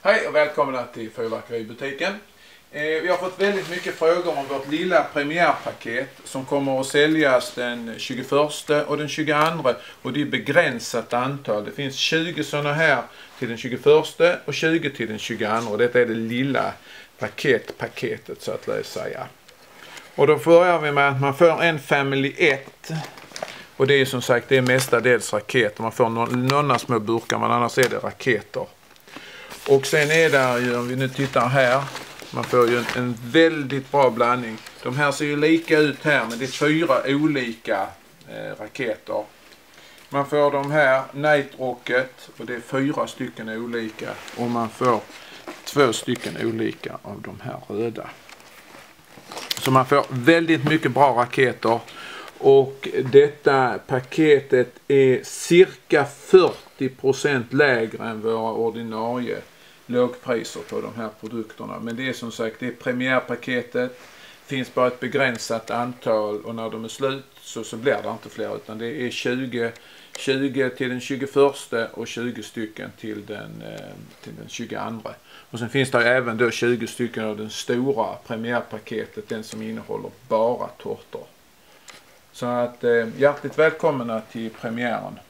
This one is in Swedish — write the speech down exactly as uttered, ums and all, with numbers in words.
Hej och välkomna till Fyrverkeributiken. Eh, vi har fått väldigt mycket frågor om vårt lilla premiärpaket som kommer att säljas den tjugoförsta och den tjugoandra, och det är begränsat antal. Det finns tjugo sådana här till den tjugoförsta och tjugo till den tjugoandra, och detta är det lilla paketpaketet så att säga. Och då börjar vi med att man får en Family ett. Och det är som sagt, det är mestadels raketer. Man får några små burkar, men annars är det raketer. Och sen är det ju, om vi nu tittar här, man får ju en, en väldigt bra blandning. De här ser ju lika ut här, men det är fyra olika eh, raketer. Man får de här Night Rocket, och det är fyra stycken olika. Och man får två stycken olika av de här röda. Så man får väldigt mycket bra raketer. Och detta paketet är cirka fyrtio procent lägre än våra ordinarie lågpriser på de här produkterna. Men det är som sagt, det är premiärpaketet. Finns bara ett begränsat antal, och när de är slut så, så blir det inte fler, utan det är tjugo, tjugo till den tjugoförsta och tjugo stycken till den, till den tjugoandra. Och sen finns det även då tjugo stycken av den stora premiärpaketet, den som innehåller bara tårtor. Så att eh, hjärtligt välkomna till premiären.